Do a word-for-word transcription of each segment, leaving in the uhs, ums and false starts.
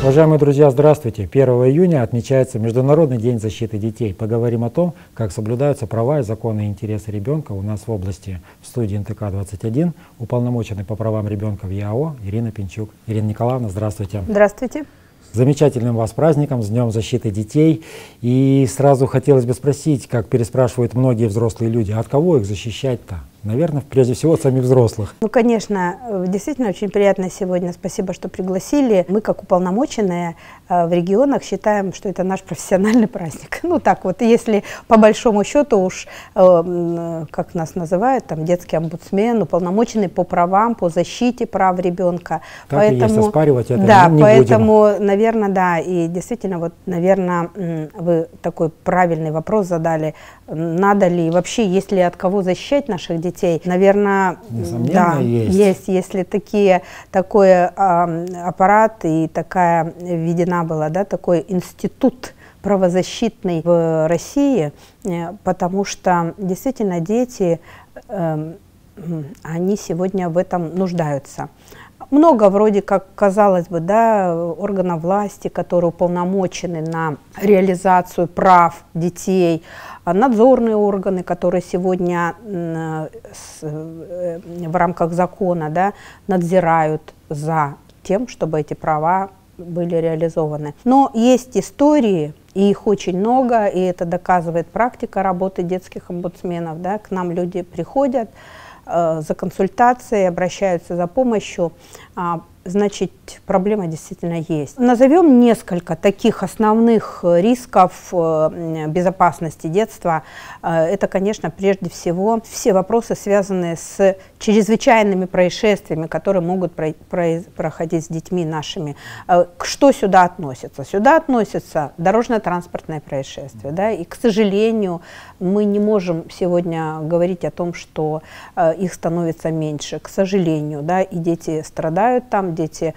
Уважаемые друзья, здравствуйте! первого июня отмечается Международный день защиты детей. Поговорим о том, как соблюдаются права и законные интересы ребенка у нас в области. В студии эн тэ ка двадцать один уполномоченный по правам ребенка в ЯО Ирина Пинчук. Ирина Николаевна, здравствуйте! Здравствуйте! С замечательным вас праздником, с Днем защиты детей. И сразу хотелось бы спросить, как переспрашивают многие взрослые люди, от кого их защищать-то? Наверное, прежде всего, от самих взрослых. Ну, конечно, действительно очень приятно сегодня. Спасибо, что пригласили. Мы, как уполномоченные в регионах, считаем, что это наш профессиональный праздник. Ну, так вот, если по большому счету уж, как нас называют, там, детский омбудсмен, уполномоченный по правам, по защите прав ребенка. Так поэтому, и есть, оспаривать это да, не поэтому, будем. наверное, да, и действительно, вот, наверное, вы такой правильный вопрос задали. Надо ли, вообще, есть ли от кого защищать наших детей? Детей. Наверное, да, есть. есть, если такие, такой э, аппарат и такая введена была, да, такой институт правозащитный в России, э, потому что действительно дети, э, они сегодня в этом нуждаются. Много вроде как, казалось бы, да, органов власти, которые уполномочены на реализацию прав детей, надзорные органы, которые сегодня в рамках закона, да, надзирают за тем, чтобы эти права были реализованы. Но есть истории, и их очень много, и это доказывает практика работы детских омбудсменов. Да, к нам люди приходят э, за консультацией, обращаются за помощью. А, значит, проблема действительно есть. Назовем несколько таких основных рисков безопасности детства. Это, конечно, прежде всего все вопросы, связанные с чрезвычайными происшествиями, которые могут проходить с детьми нашими. Что сюда относится? Сюда относятся дорожно-транспортные происшествия. Да? И, к сожалению, мы не можем сегодня говорить о том, что их становится меньше. К сожалению, да? И дети страдают там, дети,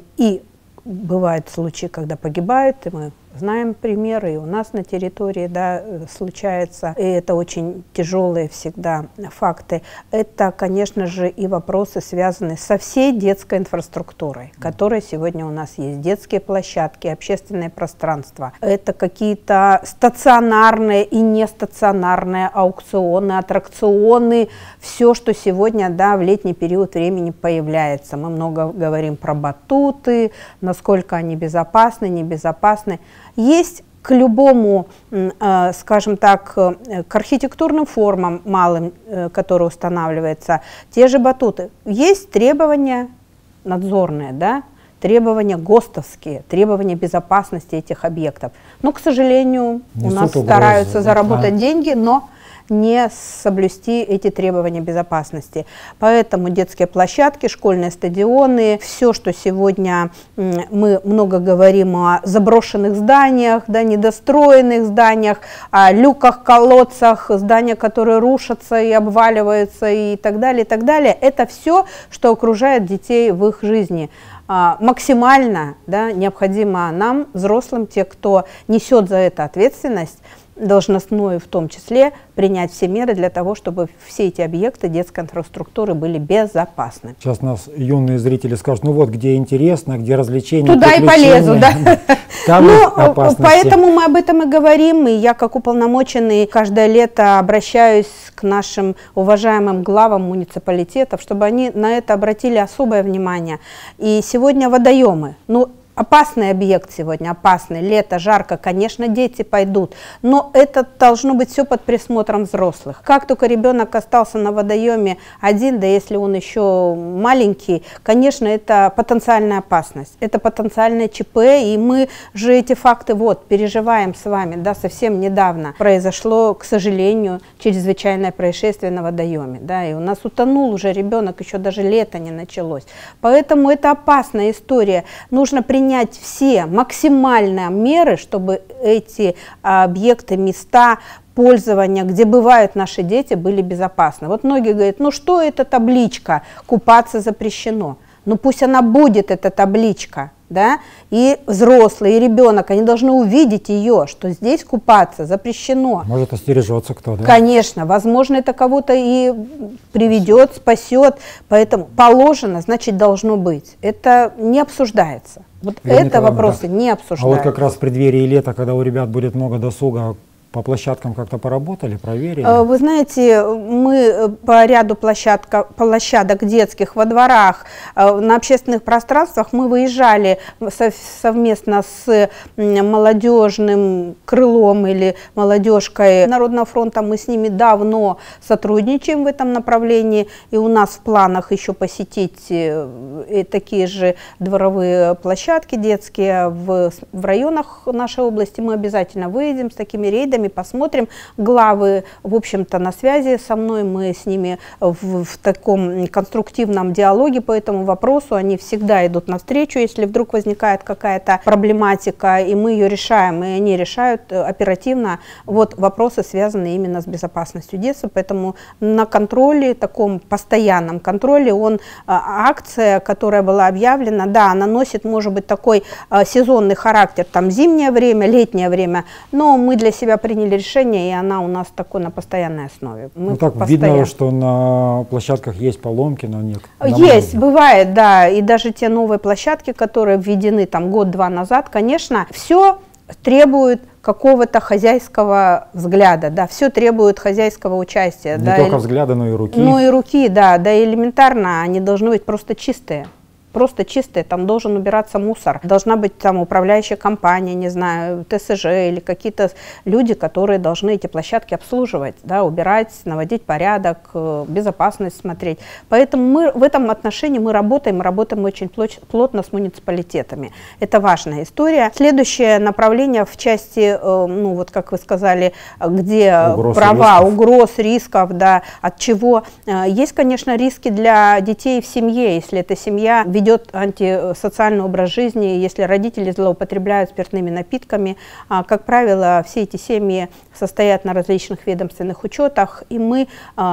и бывают случаи, когда погибают, и мы знаем примеры, и у нас на территории, да, случается, и это очень тяжелые всегда факты. Это, конечно же, и вопросы, связанные со всей детской инфраструктурой, которая сегодня у нас есть. Детские площадки, общественное пространство. Это какие-то стационарные и нестационарные аукционы, аттракционы, все, что сегодня, да, в летний период времени появляется. Мы много говорим про батуты, насколько они безопасны, небезопасны. Есть к любому, э, скажем так, к архитектурным формам малым, э, которые устанавливаются, те же батуты. Есть требования надзорные, да, требования ГОСТовские, требования безопасности этих объектов. Но, к сожалению, Несут у нас угрозы, стараются заработать да. деньги, но не соблюсти эти требования безопасности. Поэтому детские площадки, школьные стадионы, все, что сегодня мы много говорим о заброшенных зданиях, да, недостроенных зданиях, о люках, колодцах, зданиях, которые рушатся и обваливаются и так далее, и так далее. Это все, что окружает детей в их жизни. Максимально, да, необходимо нам, взрослым, те, кто несет за это ответственность, должностную в том числе, принять все меры для того, чтобы все эти объекты детской инфраструктуры были безопасны. Сейчас нас юные зрители скажут, ну вот, где интересно, где развлечения, туда и полезу, да. Ну, поэтому мы об этом и говорим, и я, как уполномоченный, каждое лето обращаюсь к нашим уважаемым главам муниципалитетов, чтобы они на это обратили особое внимание. И сегодня водоемы, ну, опасный объект сегодня, опасный, лето, жарко, конечно, дети пойдут, но это должно быть все под присмотром взрослых. Как только ребенок остался на водоеме один, да если он еще маленький, конечно, это потенциальная опасность, это потенциальное ЧП, и мы же эти факты вот переживаем с вами, да, совсем недавно произошло, к сожалению, чрезвычайное происшествие на водоеме, да, и у нас утонул уже ребенок, еще даже лето не началось, поэтому это опасная история, нужно принять все максимальные меры, чтобы эти объекты, места пользования, где бывают наши дети, были безопасны. Вот многие говорят, ну что это табличка, купаться запрещено. Ну пусть она будет, эта табличка, да, и взрослый, и ребенок, они должны увидеть ее, что здесь купаться запрещено. Может остережется кто, да? Конечно, возможно, это кого-то и приведет, спасет, поэтому положено, значит, должно быть. Это не обсуждается. Вот Вероника это вопросы Ивановна, не а обсуждаются. вот как раз в преддверии лета, когда у ребят будет много досуга, по площадкам как-то поработали, проверили? Вы знаете, мы по ряду площадка, площадок детских во дворах, на общественных пространствах мы выезжали совместно с молодежным крылом или молодежкой Народного фронта. Мы с ними давно сотрудничаем в этом направлении, и у нас в планах еще посетить такие же дворовые площадки детские в, в районах нашей области. Мы обязательно выедем с такими рейдами, посмотрим. Главы, в общем-то, на связи со мной, мы с ними в, в таком конструктивном диалоге по этому вопросу, они всегда идут навстречу, если вдруг возникает какая-то проблематика, и мы ее решаем, и они решают оперативно вот вопросы, связанные именно с безопасностью детства, поэтому на контроле, таком постоянном контроле, он, акция, которая была объявлена, да, она носит, может быть, такой сезонный характер, там зимнее время, летнее время, но мы для себя приняли решение, и она у нас такой на постоянной основе. Мы ну так постоянно... видно, что на площадках есть поломки, но нет. Есть, бывает, да, и даже те новые площадки, которые введены там год-два назад, конечно, все требует какого-то хозяйского взгляда, да, все требует хозяйского участия. Не да, только или... взгляда, но и руки. Ну и руки, да, да, элементарно, они должны быть просто чистые. Просто чистые, там должен убираться мусор, должна быть там управляющая компания, не знаю, ТСЖ или какие-то люди, которые должны эти площадки обслуживать, да, убирать, наводить порядок, безопасность смотреть. Поэтому мы в этом отношении мы работаем, мы работаем очень плотно с муниципалитетами. Это важная история. Следующее направление в части, ну вот как вы сказали, где угроз права, рисков. угроз, рисков, да, от чего. Есть, конечно, риски для детей в семье, если эта семья ведет антисоциальный образ жизни, если родители злоупотребляют спиртными напитками. Как правило, все эти семьи состоят на различных ведомственных учетах, и мы,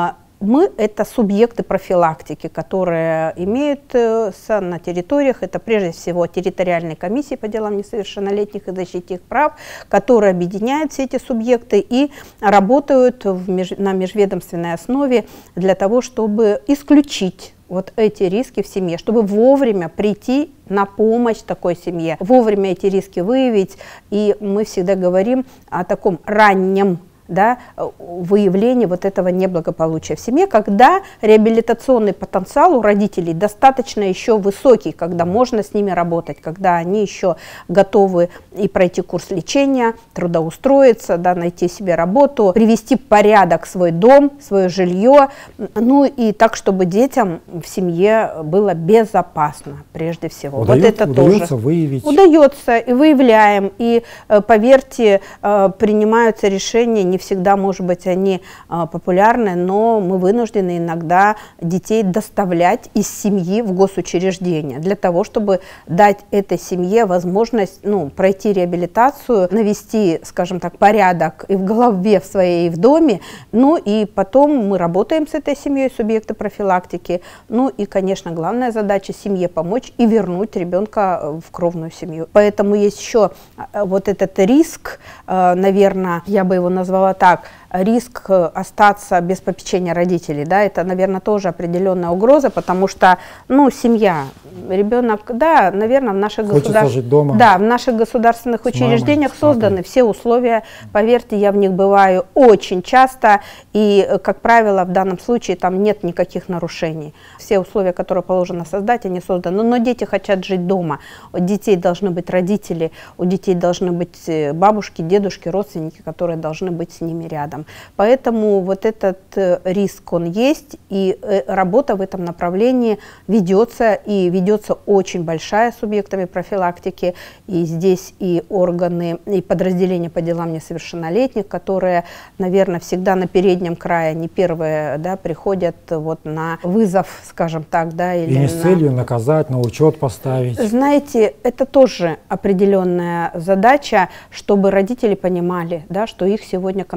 мы это субъекты профилактики, которые имеются на территориях. Это прежде всего территориальные комиссии по делам несовершеннолетних и защите их прав, которые объединяют все эти субъекты и работают в меж, на межведомственной основе для того, чтобы исключить вот эти риски в семье, чтобы вовремя прийти на помощь такой семье, вовремя эти риски выявить. И мы всегда говорим о таком раннем, да, выявлении вот этого неблагополучия в семье, когда реабилитационный потенциал у родителей достаточно еще высокий, когда можно с ними работать, когда они еще готовы и пройти курс лечения, трудоустроиться, да, найти себе работу, привести в порядок свой дом, свое жилье, ну и так, чтобы детям в семье было безопасно прежде всего. Удается, вот это удается тоже выявить. Удается, и выявляем, и, поверьте, принимаются решения, не всегда, может быть, они а, популярны, но мы вынуждены иногда детей доставлять из семьи в госучреждения для того, чтобы дать этой семье возможность, ну, пройти реабилитацию, навести, скажем так, порядок и в голове в своей, и в доме. Ну и потом мы работаем с этой семьей, субъекты профилактики. Ну и, конечно, главная задача семье помочь и вернуть ребенка в кровную семью. Поэтому есть еще вот этот риск, наверное, я бы его назвала так, риск остаться без попечения родителей, да, это, наверное, тоже определенная угроза, потому что, ну, семья, ребенок, да, наверное, в наших, государ... да, в наших государственных с учреждениях мамой, созданы все условия, поверьте, я в них бываю очень часто, и, как правило, в данном случае там нет никаких нарушений. Все условия, которые положено создать, они созданы, но дети хотят жить дома, у детей должны быть родители, у детей должны быть бабушки, дедушки, родственники, которые должны быть с ними рядом. Поэтому вот этот риск, он есть, и работа в этом направлении ведется, и ведется очень большая субъектами профилактики, и здесь и органы, и подразделения по делам несовершеннолетних, которые, наверное, всегда на переднем крае, не первые, да, приходят вот на вызов, скажем так, да, или и не с на... целью наказать, на учет поставить. Знаете, это тоже определенная задача, чтобы родители понимали, да, что их сегодня контролируют,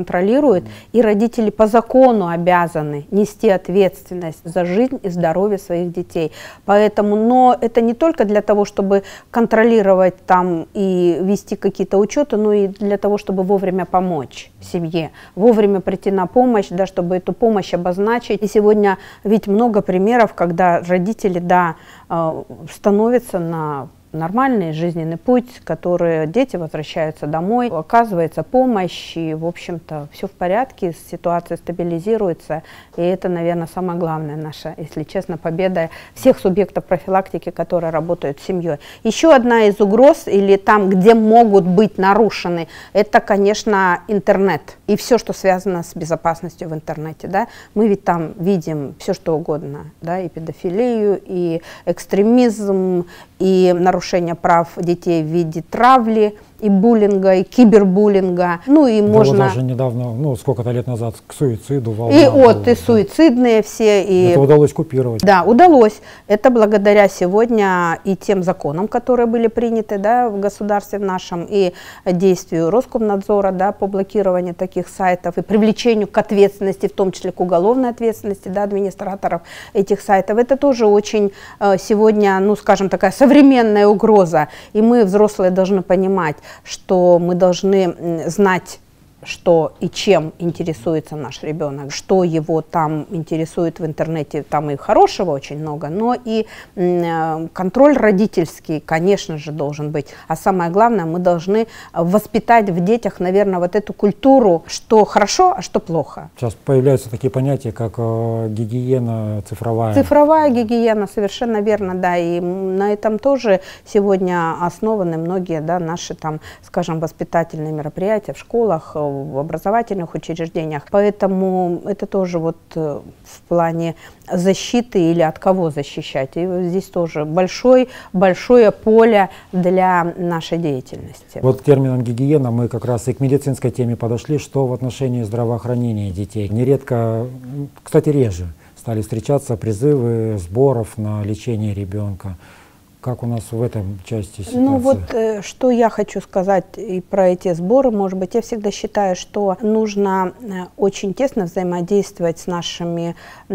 реагирует, и родители по закону обязаны нести ответственность за жизнь и здоровье своих детей. Поэтому, но это не только для того, чтобы контролировать там и вести какие-то учеты, но и для того, чтобы вовремя помочь семье, вовремя прийти на помощь, да, чтобы эту помощь обозначить. И сегодня ведь много примеров, когда родители, да, становятся на нормальный жизненный путь, которые дети возвращаются домой, оказывается помощь, и, в общем-то, все в порядке, ситуация стабилизируется, и это, наверное, самое главное наша, если честно, победа всех субъектов профилактики, которые работают с семьей. Еще одна из угроз, или там, где могут быть нарушены, это, конечно, интернет и все, что связано с безопасностью в интернете, да. Мы ведь там видим все, что угодно, да, и педофилию, и экстремизм, и нарушение прав детей в виде травли, и буллинга, и кибербуллинга. Ну и да, можно... Вот даже недавно, ну сколько-то лет назад, к суициду волна. И от, была, и суицидные все. И... Это удалось купировать. Да, удалось. Это благодаря сегодня и тем законам, которые были приняты, да, в государстве в нашем, и действию Роскомнадзора, да, по блокированию таких сайтов, и привлечению к ответственности, в том числе к уголовной ответственности, да, администраторов этих сайтов. Это тоже очень сегодня, ну скажем, такая современная угроза. И мы, взрослые, должны понимать, что мы должны знать, что и чем интересуется наш ребенок, что его там интересует в интернете, там и хорошего очень много, но и э, контроль родительский, конечно же, должен быть. А самое главное, мы должны воспитать в детях, наверное, вот эту культуру, что хорошо, а что плохо. Сейчас появляются такие понятия, как э, гигиена цифровая. Цифровая гигиена, совершенно верно, да, и на этом тоже сегодня основаны многие, да, наши там, скажем, воспитательные мероприятия в школах, в образовательных учреждениях. Поэтому это тоже вот в плане защиты или от кого защищать. И здесь тоже большое, большое поле для нашей деятельности. Вот к терминам гигиена мы как раз и к медицинской теме подошли, что в отношении здравоохранения детей. Нередко, кстати, реже стали встречаться призывы сборов на лечение ребенка. Как у нас в этом части ситуация? Ну вот, э, что я хочу сказать и про эти сборы, может быть, я всегда считаю, что нужно э, очень тесно взаимодействовать с нашими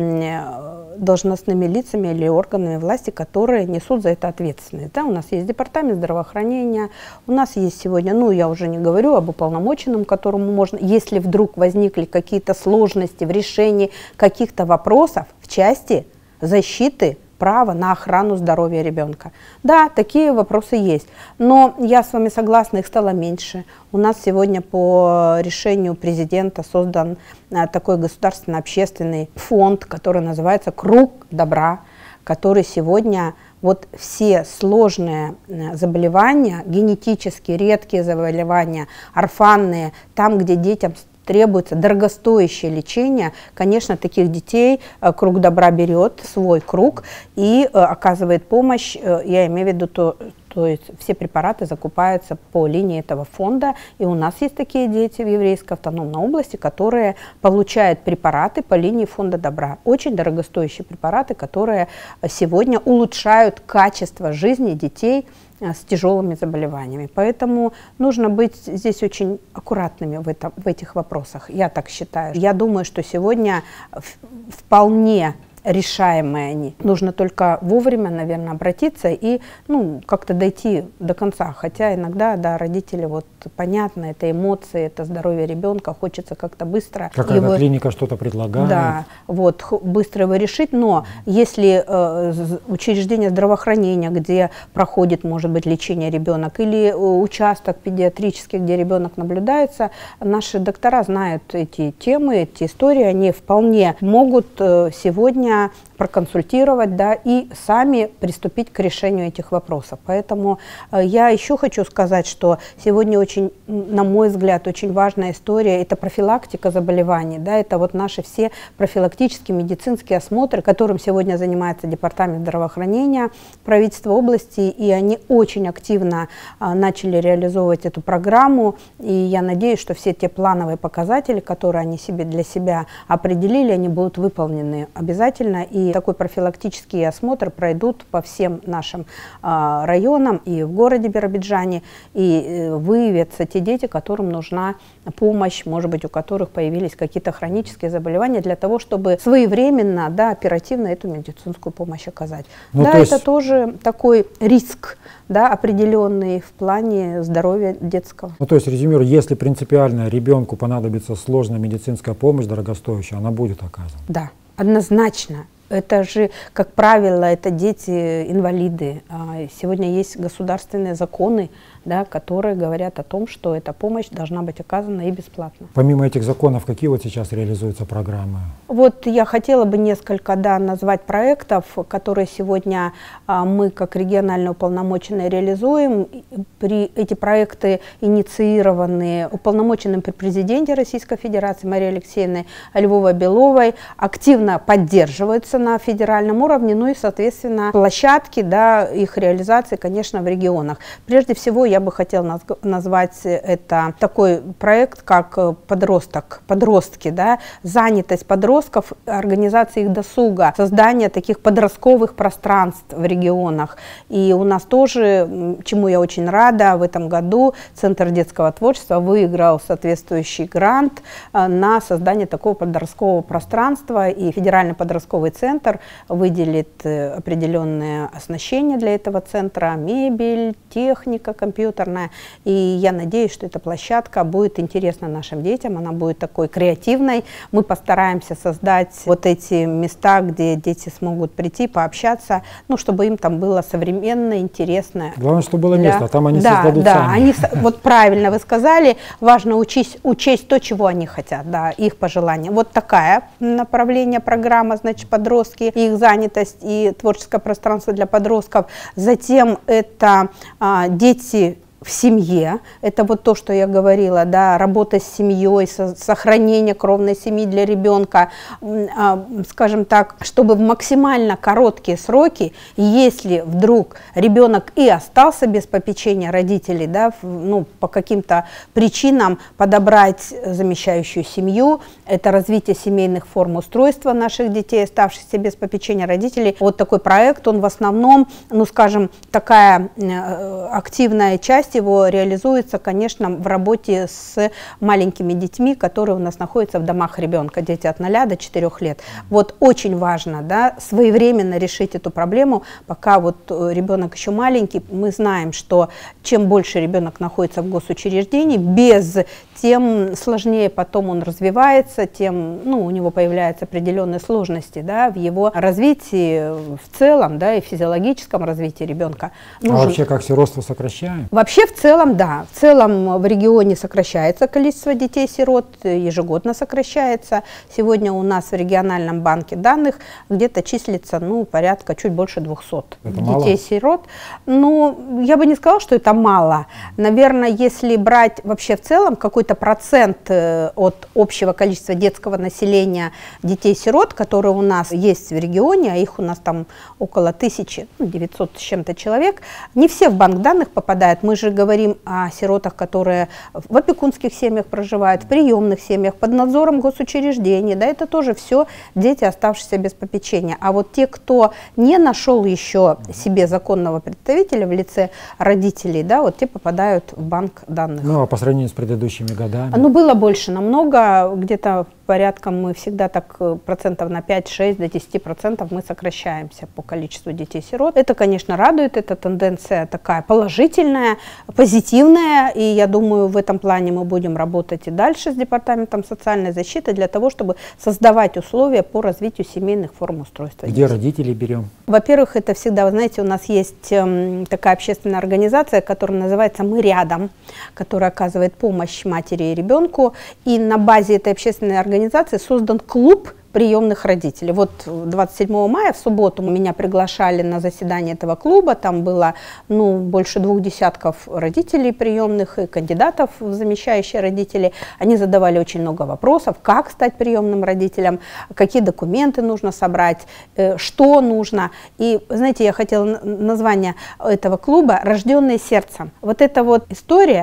э, должностными лицами или органами власти, которые несут за это ответственность. Да, у нас есть департамент здравоохранения, у нас есть сегодня, ну я уже не говорю об уполномоченном, которому можно, если вдруг возникли какие-то сложности в решении каких-то вопросов в части защиты право на охрану здоровья ребенка. Да, такие вопросы есть, но я с вами согласна, их стало меньше. У нас сегодня по решению президента создан а, такой государственно-общественный фонд, который называется «Круг добра», который сегодня вот все сложные заболевания, генетически редкие заболевания, орфанные, там, где детям требуется дорогостоящее лечение, конечно, таких детей Круг добра берет, свой круг, и оказывает помощь, я имею в виду то, то есть все препараты закупаются по линии этого фонда, и у нас есть такие дети в Еврейской автономной области, которые получают препараты по линии фонда добра. Очень дорогостоящие препараты, которые сегодня улучшают качество жизни детей с тяжелыми заболеваниями. Поэтому нужно быть здесь очень аккуратными в, этом, в этих вопросах. Я так считаю. Я думаю, что сегодня вполне решаемые они. Нужно только вовремя, наверное, обратиться и, ну, как-то дойти до конца. Хотя иногда, да, родители, вот, понятно, это эмоции, это здоровье ребенка, хочется как-то быстро. Какая-то его... клиника что-то предлагает. Да, вот, быстро его решить, но если э, учреждение здравоохранения, где проходит, может быть, лечение ребенок, или участок педиатрический, где ребенок наблюдается, наши доктора знают эти темы, эти истории, они вполне могут э, сегодня проконсультировать, да, и сами приступить к решению этих вопросов. Поэтому э, я еще хочу сказать, что сегодня очень, на мой взгляд, очень важная история – это профилактика заболеваний, да, это вот наши все профилактические медицинские осмотры, которым сегодня занимается Департамент здравоохранения правительства области, и они очень активно э, начали реализовывать эту программу, и я надеюсь, что все те плановые показатели, которые они себе для себя определили, они будут выполнены обязательно. И и такой профилактический осмотр пройдут по всем нашим а, районам и в городе Биробиджане, и выявятся те дети, которым нужна помощь, может быть, у которых появились какие-то хронические заболевания, для того, чтобы своевременно, да, оперативно эту медицинскую помощь оказать. Ну, да, то есть... это тоже такой риск, да, определенный в плане здоровья детского. Ну, то есть, резюмирую, если принципиально ребенку понадобится сложная медицинская помощь, дорогостоящая, она будет оказана? Да, однозначно. Это же, как правило, это дети-инвалиды. Сегодня есть государственные законы, да, которые говорят о том, что эта помощь должна быть оказана и бесплатно. Помимо этих законов, какие вот сейчас реализуются программы? Вот я хотела бы несколько, да, назвать проектов, которые сегодня а, мы, как регионально уполномоченные, реализуем. При, эти проекты инициированы уполномоченным при президенте Российской Федерации Марией Алексеевной Львовой-Беловой, активно поддерживаются на федеральном уровне, ну и, соответственно, площадки, да, их реализации, конечно, в регионах. Прежде всего, я бы хотела назвать это такой проект, как подросток, подростки, да, занятость подростков, организация их досуга, создание таких подростковых пространств в регионах. И у нас тоже, чему я очень рада, в этом году Центр детского творчества выиграл соответствующий грант на создание такого подросткового пространства, и Федеральный подростковый центр выделит определенное оснащение для этого центра, мебель, техника компьютерная. И я надеюсь, что эта площадка будет интересна нашим детям, она будет такой креативной. Мы постараемся создать вот эти места, где дети смогут прийти, пообщаться, ну, чтобы им там было современно, интересно. Главное, чтобы было для... место, а там они да, создадут да, сами. Они, вот правильно вы сказали, важно учесть, учесть то, чего они хотят, да, их пожелания. Вот такая направление программа, значит, подростки, их занятость и творческое пространство для подростков. Затем это а, дети в семье, это вот то, что я говорила, да, работа с семьей, со, сохранение кровной семьи для ребенка, э, скажем так, чтобы в максимально короткие сроки, если вдруг ребенок и остался без попечения родителей, да, в, ну, по каким-то причинам подобрать замещающую семью, это развитие семейных форм устройства наших детей, оставшихся без попечения родителей. Вот такой проект, он в основном, ну, скажем, такая э, активная часть его реализуется, конечно, в работе с маленькими детьми, которые у нас находятся в домах ребенка, дети от ноля до четырёх лет. Вот очень важно, да, своевременно решить эту проблему, пока вот ребенок еще маленький. Мы знаем, что чем больше ребенок находится в госучреждении, без, тем сложнее потом он развивается, тем, ну, у него появляются определенные сложности, да, в его развитии в целом, да, и физиологическом развитии ребенка. Нужен... А вообще как сиротство сокращаем? Вообще в целом, да, в целом в регионе сокращается количество детей-сирот, ежегодно сокращается. Сегодня у нас в региональном банке данных где-то числится, ну, порядка чуть больше двухсот детей-сирот. Ну, я бы не сказала, что это мало. Наверное, если брать вообще в целом какой-то процент от общего количества детского населения детей-сирот, которые у нас есть в регионе, а их у нас там около тысячи, ну, девятьсот с чем-то человек, не все в банк данных попадают. Мы же говорим о сиротах, которые в опекунских семьях проживают, в приемных семьях, под надзором госучреждений. Да, это тоже все дети, оставшиеся без попечения. А вот те, кто не нашел еще себе законного представителя в лице родителей, да, вот те попадают в банк данных. Ну, а по сравнению с предыдущими годами? Ну, было больше намного, где-то порядком мы всегда так процентов на пять-шесть до десяти процентов мы сокращаемся по количеству детей-сирот. Это, конечно, радует, эта тенденция такая положительная, позитивная, и я думаю, в этом плане мы будем работать и дальше с Департаментом социальной защиты для того, чтобы создавать условия по развитию семейных форм устройства. Где родителей берем? Во-первых, это всегда, вы знаете, у нас есть э, такая общественная организация, которая называется «Мы рядом», которая оказывает помощь матери и ребенку, и на базе этой общественной организации организации создан клуб приемных родителей. Вот двадцать седьмого мая, в субботу, меня приглашали на заседание этого клуба, там было, ну, больше двух десятков родителей приемных и кандидатов в замещающие родители. Они задавали очень много вопросов, как стать приемным родителем, какие документы нужно собрать, что нужно. И, знаете, я хотела название этого клуба «Рожденные сердцем». Вот эта вот история,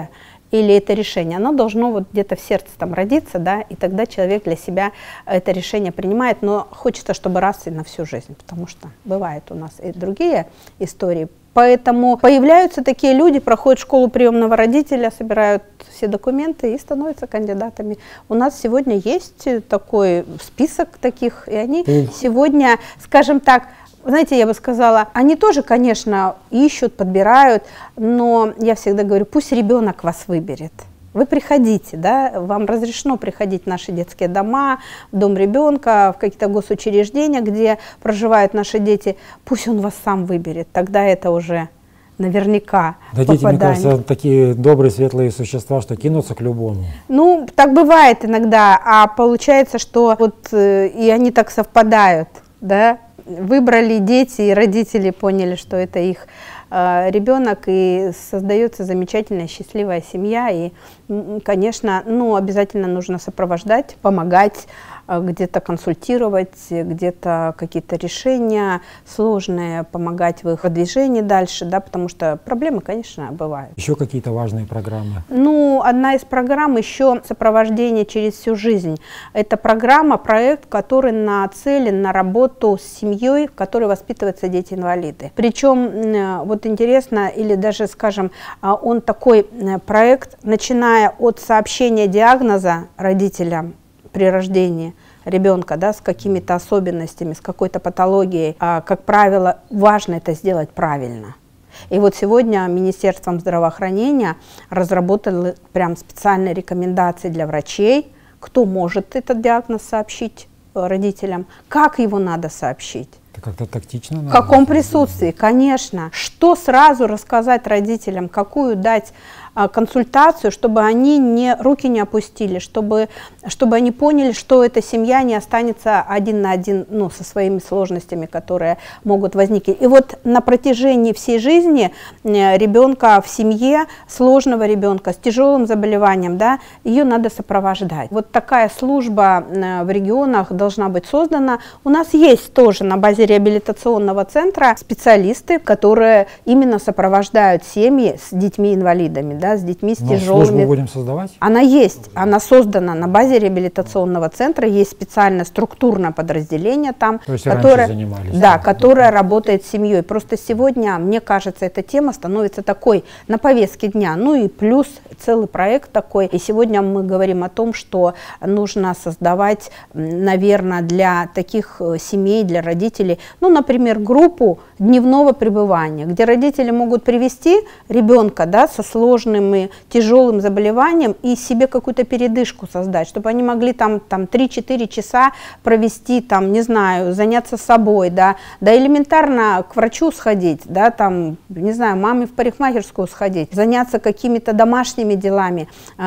или это решение, оно должно вот где-то в сердце там родиться, да, и тогда человек для себя это решение принимает, но хочется, чтобы раз и на всю жизнь, потому что бывают у нас и другие истории. Поэтому появляются такие люди, проходят школу приемного родителя, собирают все документы и становятся кандидатами. У нас сегодня есть такой список таких, и они сегодня, скажем так, знаете, я бы сказала, они тоже, конечно, ищут, подбирают, но я всегда говорю, пусть ребенок вас выберет. Вы приходите, да, вам разрешено приходить в наши детские дома, в дом ребенка, в какие-то госучреждения, где проживают наши дети. Пусть он вас сам выберет, тогда это уже наверняка да, дети, попадание. мне кажется, такие добрые, светлые существа, что кинутся к любому. Ну, так бывает иногда, а получается, что вот э, и они так совпадают, да, выбрали дети, и родители поняли, что это их ребенок, и создается замечательная счастливая семья, и, конечно, ну, обязательно нужно сопровождать, помогать, где-то консультировать, где-то какие-то решения сложные, помогать в их продвижении дальше, да, потому что проблемы, конечно, бывают. Еще какие-то важные программы? Ну, одна из программ еще сопровождение через всю жизнь. Это программа, проект, который нацелен на работу с семьей, в которой воспитываются дети-инвалиды. Причем, вот интересно, или даже, скажем, он такой проект, начиная от сообщения диагноза родителям при рождении ребенка, да, с какими-то особенностями, с какой-то патологией, а, как правило, важно это сделать правильно. И вот сегодня Министерством здравоохранения разработали прям специальные рекомендации для врачей, кто может этот диагноз сообщить родителям, как его надо сообщить. Это как-то тактично надо. В каком присутствии, конечно. Что сразу рассказать родителям, какую дать а, консультацию, чтобы они не, руки не опустили, чтобы, чтобы они поняли, что эта семья не останется один на один, ну, со своими сложностями, которые могут возникнуть. И вот на протяжении всей жизни ребенка в семье, сложного ребенка с тяжелым заболеванием, да, ее надо сопровождать. Вот такая служба в регионах должна быть создана. У нас есть тоже на базе реабилитационного центра специалисты, которые именно сопровождают семьи с детьми-инвалидами, да, с детьми с Но тяжелыми. Службу будем создавать? Она есть, она создана на базе реабилитационного центра, есть специальное структурное подразделение там, То есть которое, занимались, да, да, которое да. работает с семьей. Просто сегодня, мне кажется, эта тема становится такой на повестке дня, ну и плюс целый проект такой. И сегодня мы говорим о том, что нужно создавать, наверное, для таких семей, для родителей, ну, например, группу дневного пребывания, где родители могут привести ребенка, да, со сложным и тяжелым заболеванием и себе какую-то передышку создать, чтобы они могли там, там три-четыре часа провести, там, не знаю, заняться собой, да, да элементарно к врачу сходить, да, там, не знаю, маме в парикмахерскую сходить, заняться какими-то домашними делами,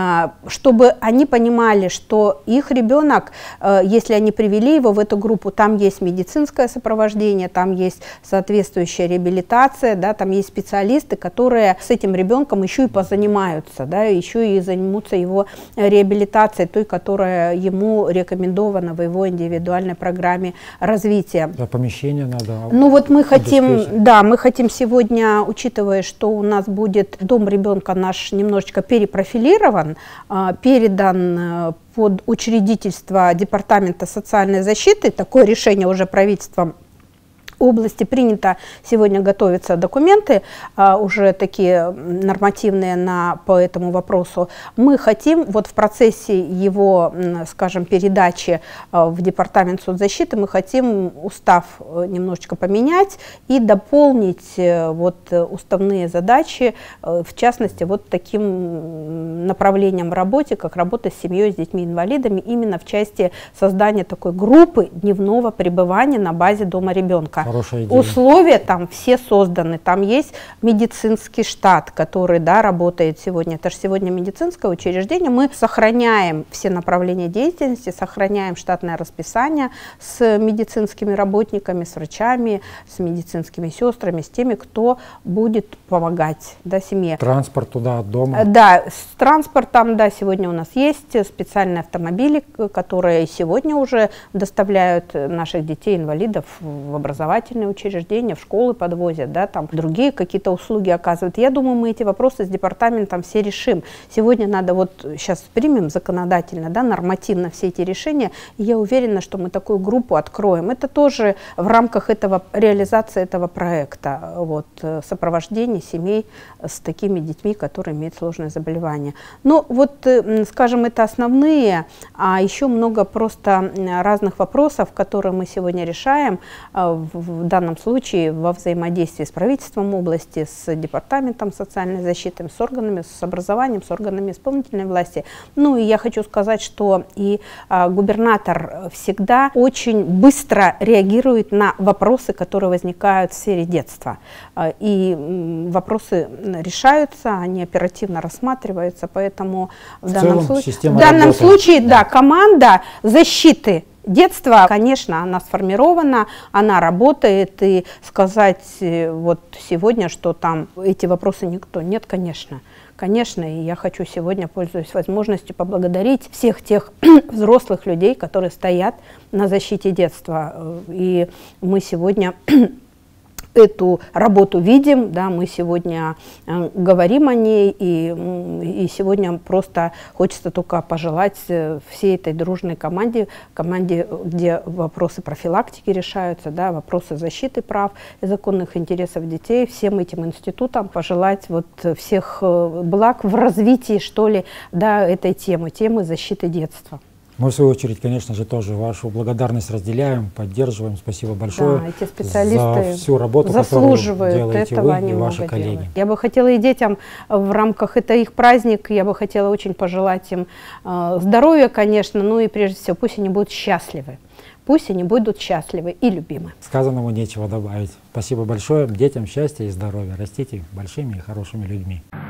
чтобы они понимали, что их ребенок, если они привели его в эту группу, там есть медицинское сопровождение, там есть соответствующая реабилитация, да, там есть специалисты, которые с этим ребенком еще и позанимаются, да, еще и займутся его реабилитацией, той, которая ему рекомендована в его индивидуальной программе развития. Да, помещение надо. Ну вот мы хотим, да, мы хотим сегодня, учитывая, что у нас будет дом ребенка наш немножечко перепрофилирован, передан под учредительство Департамента социальной защиты, такое решение уже правительством области принято, сегодня готовятся документы, а, уже такие нормативные на, по этому вопросу. Мы хотим вот в процессе его, скажем, передачи а, в Департамент соцзащиты, мы хотим устав немножечко поменять и дополнить вот уставные задачи, в частности, вот таким направлением в работе, как работа с семьей, с детьми-инвалидами, именно в части создания такой группы дневного пребывания на базе дома ребенка. Условия там все созданы, там есть медицинский штат, который, да, работает сегодня, это же сегодня медицинское учреждение, мы сохраняем все направления деятельности, сохраняем штатное расписание с медицинскими работниками, с врачами, с медицинскими сестрами, с теми, кто будет помогать, да, семье. Транспорт туда от дома? Да, с транспортом транспортом, да, сегодня у нас есть специальные автомобили, которые сегодня уже доставляют наших детей-инвалидов в образовательные учреждения, в школы подвозят, да, там другие какие-то услуги оказывают. Я думаю, мы эти вопросы с департаментом все решим. Сегодня надо вот сейчас примем законодательно, да, нормативно все эти решения, и я уверена, что мы такую группу откроем. Это тоже в рамках этого, реализации этого проекта, вот, сопровождение семей с такими детьми, которые имеют сложные заболевания. Но вот, скажем, это основные, а еще много просто разных вопросов, которые мы сегодня решаем в данном случае во взаимодействии с правительством области, с департаментом социальной защиты, с органами, с образованием, с органами исполнительной власти. Ну и я хочу сказать, что и губернатор всегда очень быстро реагирует на вопросы, которые возникают в сфере детства. И вопросы решаются, они оперативно рассматриваются, поэтому в, в данном, случае, в данном случае да, команда защиты детства, конечно, она сформирована, она работает, и сказать вот сегодня, что там эти вопросы никто, нет, конечно. Конечно, и я хочу сегодня, пользуясь возможностью, поблагодарить всех тех взрослых людей, которые стоят на защите детства. И мы сегодня эту работу видим, да, мы сегодня э, говорим о ней, и, и сегодня просто хочется только пожелать всей этой дружной команде, команде, где вопросы профилактики решаются, да, вопросы защиты прав и законных интересов детей, всем этим институтам пожелать вот всех благ в развитии, что ли, да, этой темы, темы защиты детства. Мы, в свою очередь, конечно же, тоже вашу благодарность разделяем, поддерживаем. Спасибо большое, да, эти специалисты за всю работу, заслуживают которую делаете этого, вы они и ваши коллеги. Делать. Я бы хотела и детям в рамках, это их праздник, я бы хотела очень пожелать им э, здоровья, конечно, ну и прежде всего пусть они будут счастливы. Пусть они будут счастливы и любимы. Сказанному нечего добавить. Спасибо большое. Детям счастья и здоровья. Растите большими и хорошими людьми.